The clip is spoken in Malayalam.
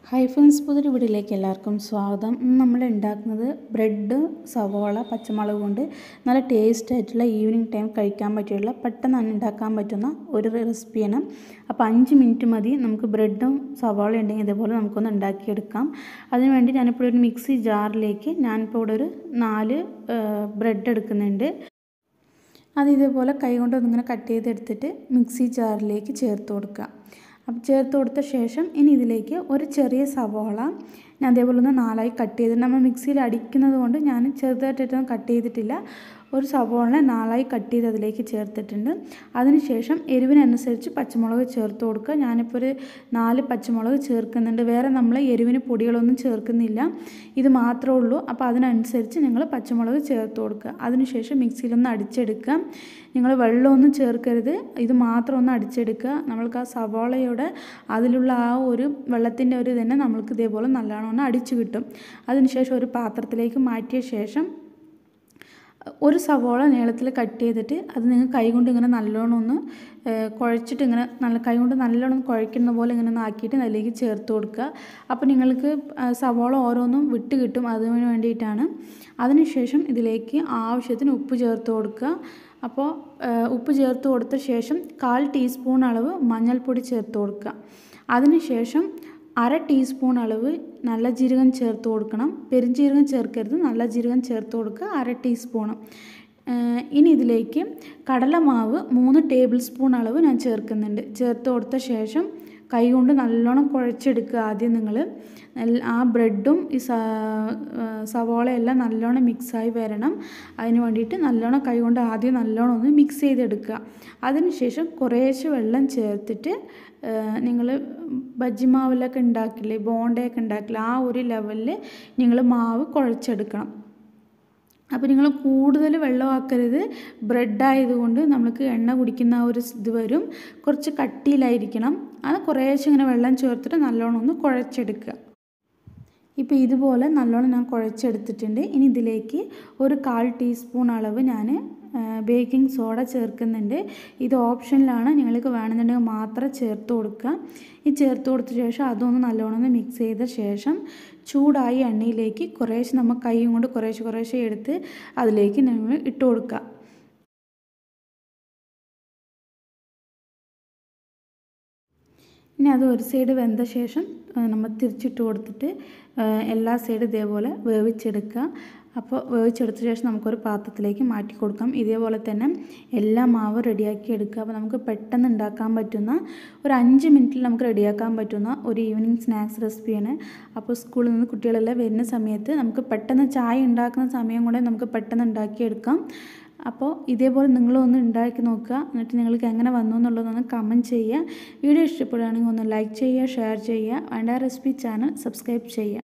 ഹായ് ഫ്രണ്ട്സ്, പുതിയൊരു വീഡിയോയിലേക്ക് എല്ലാവർക്കും സ്വാഗതം. നമ്മൾ ഉണ്ടാക്കുന്നത് ബ്രെഡ്, സവോള, പച്ചമുളക് കൊണ്ട് നല്ല ടേസ്റ്റ് ആയിട്ടുള്ള ഈവനിങ് ടൈം കഴിക്കാൻ പറ്റിയുള്ള പെട്ടെന്ന് ഉണ്ടാക്കാൻ പറ്റുന്ന ഒരു റെസിപ്പിയാണ്. അപ്പോൾ 5 മിനിറ്റ് മതി നമുക്ക് ബ്രെഡും സവോളയും ഉണ്ടെങ്കിൽ ഇതേപോലെ നമുക്കൊന്ന് ഉണ്ടാക്കിയെടുക്കാം. അതിനുവേണ്ടി ഞാനിപ്പോൾ ഒരു മിക്സി ജാറിലേക്ക് ഞാനിപ്പോൾ ഇവിടെ ഒരു 4 ബ്രെഡ് എടുക്കുന്നുണ്ട്. അത് ഇതേപോലെ കൈകൊണ്ട് ഒന്നിങ്ങനെ കട്ട് ചെയ്തെടുത്തിട്ട് മിക്സി ജാറിലേക്ക് ചേർത്ത് കൊടുക്കുക. അപ്പോൾ ചേർത്ത് കൊടുത്ത ശേഷം ഇനി ഇതിലേക്ക് ഒരു ചെറിയ സവോള ഞാൻ അതേപോലെ ഒന്ന് 4ആയി കട്ട് ചെയ്തിട്ട് നമ്മൾ മിക്സിയിൽ അടിക്കുന്നത് കൊണ്ട് ഞാൻ ചെറുതായിട്ടൊന്നും കട്ട് ചെയ്തിട്ടില്ല. ഒരു സവോളനെ 4ആയി കട്ട് ചെയ്ത് അതിലേക്ക് ചേർത്തിട്ടുണ്ട്. അതിനുശേഷം എരിവിനനുസരിച്ച് പച്ചമുളക് ചേർത്ത് കൊടുക്കുക. ഞാനിപ്പോൾ ഒരു 4 പച്ചമുളക് ചേർക്കുന്നുണ്ട്. വേറെ നമ്മൾ എരിവിന് പൊടികളൊന്നും ചേർക്കുന്നില്ല, ഇത് മാത്രമേ ഉള്ളൂ. അപ്പോൾ അതിനനുസരിച്ച് നിങ്ങൾ പച്ചമുളക് ചേർത്ത് കൊടുക്കുക. അതിനുശേഷം മിക്സിയിലൊന്ന് അടിച്ചെടുക്കുക. നിങ്ങൾ വെള്ളമൊന്നും ചേർക്കരുത്, ഇത് മാത്രം ഒന്ന് അടിച്ചെടുക്കുക. നമ്മൾക്ക് ആ സവോളയുടെ അതിലുള്ള ആ ഒരു വെള്ളത്തിൻ്റെ ഒരു തന്നെ നമ്മൾക്ക് ഇതേപോലെ നല്ലോണം ഒന്ന് അടിച്ചു കിട്ടും. അതിനുശേഷം ഒരു പാത്രത്തിലേക്ക് മാറ്റിയ ശേഷം ഒരു സവോള നീളത്തിൽ കട്ട് ചെയ്തിട്ട് അത് നിങ്ങൾ കൈകൊണ്ട് ഇങ്ങനെ നല്ലോണം ഒന്ന് കുഴച്ചിട്ട് ഇങ്ങനെ കൈകൊണ്ട് നല്ലോണം കുഴയ്ക്കുന്ന പോലെ ഇങ്ങനെ ഒന്ന് ആക്കിയിട്ട് അതിലേക്ക് ചേർത്ത് കൊടുക്കുക. അപ്പോൾ നിങ്ങൾക്ക് സവോള ഓരോന്നും വിട്ട് കിട്ടും, അതിന് വേണ്ടിയിട്ടാണ്. അതിനുശേഷം ഇതിലേക്ക് ആവശ്യത്തിന് ഉപ്പ് ചേർത്ത് കൊടുക്കുക. അപ്പോൾ ഉപ്പ് ചേർത്ത് കൊടുത്ത ശേഷം 1/4 ടീസ്പൂൺ അളവ് മഞ്ഞൾപ്പൊടി ചേർത്ത് കൊടുക്കുക. അതിനുശേഷം 1/2 ടീസ്പൂൺ അളവ് നല്ല ജീരകം ചേർത്ത് കൊടുക്കണം. പെരുംജീരകം ചേർക്കരുത്, നല്ല ജീരകം ചേർത്ത് കൊടുക്കുക, 1/2 ടീസ്പൂൺ. ഇനി ഇതിലേക്ക് കടലമാവ് 3 ടേബിൾ സ്പൂൺ അളവ് ഞാൻ ചേർക്കുന്നുണ്ട്. ചേർത്ത് കൊടുത്ത ശേഷം കൈകൊണ്ട് നല്ലോണം കുഴച്ചെടുക്കുക. ആദ്യം നിങ്ങൾ ആ ബ്രെഡും ഈ സവോളയെല്ലാം നല്ലോണം മിക്സായി വരണം. അതിന് വേണ്ടിയിട്ട് നല്ലോണം കൈകൊണ്ട് ആദ്യം നല്ലോണം ഒന്ന് മിക്സ് ചെയ്തെടുക്കുക. അതിനുശേഷം കുറേശ്ശെ വെള്ളം ചേർത്തിട്ട് നിങ്ങൾ ബജ്ജി മാവിലൊക്കെ ഉണ്ടാക്കില്ലേ, ബോണ്ടയൊക്കെ ഉണ്ടാക്കില്ലേ, ആ ഒരു ലെവലിൽ നിങ്ങൾ മാവ് കുഴച്ചെടുക്കണം. അപ്പോൾ നിങ്ങൾ കൂടുതൽ വെള്ളമാക്കരുത്, ബ്രെഡായതുകൊണ്ട് നമുക്ക് എണ്ണ കുടിക്കുന്ന ആ ഒരു ഇത് വരും. കുറച്ച് കട്ടിയിലായിരിക്കണം. അത് കുറേശ്ശെ ഇങ്ങനെ വെള്ളം ചേർത്തിട്ട് നല്ലോണം ഒന്ന് കുഴച്ചെടുക്കുക. ഇപ്പോൾ ഇതുപോലെ നല്ലോണം ഞാൻ കുഴച്ചെടുത്തിട്ടുണ്ട്. ഇനി ഇതിലേക്ക് ഒരു 1/4 ടീസ്പൂൺ അളവ് ഞാൻ ബേക്കിംഗ് സോഡ ചേർക്കുന്നുണ്ട്. ഇത് ഓപ്ഷനിലാണ്, നിങ്ങൾക്ക് വേണമെന്നുണ്ടെങ്കിൽ മാത്രം ചേർത്ത് കൊടുക്കുക. ഈ ചേർത്ത് കൊടുത്ത ശേഷം അതൊന്ന് നല്ലോണം ഒന്ന് മിക്സ് ചെയ്ത ശേഷം ചൂടായ എണ്ണയിലേക്ക് കുറേശ്ശെ നമ്മൾ കൈയും കൊണ്ട് കുറേശ്ശെ എടുത്ത് അതിലേക്ക് നമ്മൾ ഇട്ട് കൊടുക്കുക. ഇനി അത് ഒരു സൈഡ് വെന്ത ശേഷം നമ്മൾ തിരിച്ചിട്ട് കൊടുത്തിട്ട് എല്ലാ സൈഡും ഇതേപോലെ വേവിച്ചെടുക്കുക. അപ്പോൾ വേവിച്ചെടുത്ത ശേഷം നമുക്കൊരു പാത്രത്തിലേക്ക് മാറ്റി കൊടുക്കാം. ഇതേപോലെ തന്നെ എല്ലാ മാവും റെഡിയാക്കി എടുക്കുക. അപ്പോൾ നമുക്ക് പെട്ടെന്ന് ഉണ്ടാക്കാൻ പറ്റുന്ന ഒരു 5 മിനിറ്റിൽ നമുക്ക് റെഡിയാക്കാൻ പറ്റുന്ന ഒരു ഈവനിങ് സ്നാക്സ് റെസിപ്പിയാണ്. അപ്പോൾ സ്കൂളിൽ നിന്ന് കുട്ടികളെല്ലാം വരുന്ന സമയത്ത് നമുക്ക് പെട്ടെന്ന് ചായ ഉണ്ടാക്കുന്ന സമയം കൊണ്ട് നമുക്ക് പെട്ടെന്ന് ഉണ്ടാക്കിയെടുക്കാം. അപ്പോൾ ഇതേപോലെ നിങ്ങളൊന്ന് ഉണ്ടാക്കി നോക്കുക. എന്നിട്ട് നിങ്ങൾക്ക് എങ്ങനെ വന്നു എന്നുള്ളതൊന്ന് കമൻറ്റ് ചെയ്യുക. വീഡിയോ ഇഷ്ടപ്പെടുകയാണെങ്കിൽ ഒന്ന് ലൈക്ക് ചെയ്യുക, ഷെയർ ചെയ്യുക. വേണ്ട റെസിപ്പി ചാനൽ സബ്സ്ക്രൈബ് ചെയ്യുക.